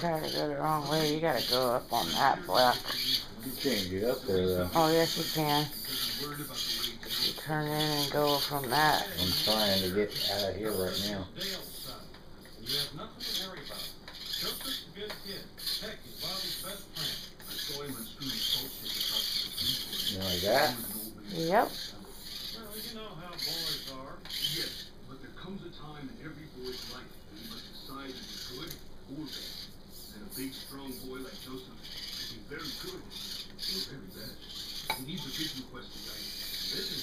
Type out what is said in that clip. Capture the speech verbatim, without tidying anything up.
trying to go the wrong way. You gotta go up on that block. You can't get up there though. Oh, yes, you can. You turn in and go from that. I'm trying to get out of here right now. You have nothing to worry about. Joseph's a good kid. Heck, he's Bobby's best friend. I saw him on school coach. You like that? Yep. Well, you know how boys are. Yes, but there comes a time in every boy's life when he must decide if he's good or bad. And a big, strong boy like Joseph can be very good or very bad. And he's a big question, guys. This is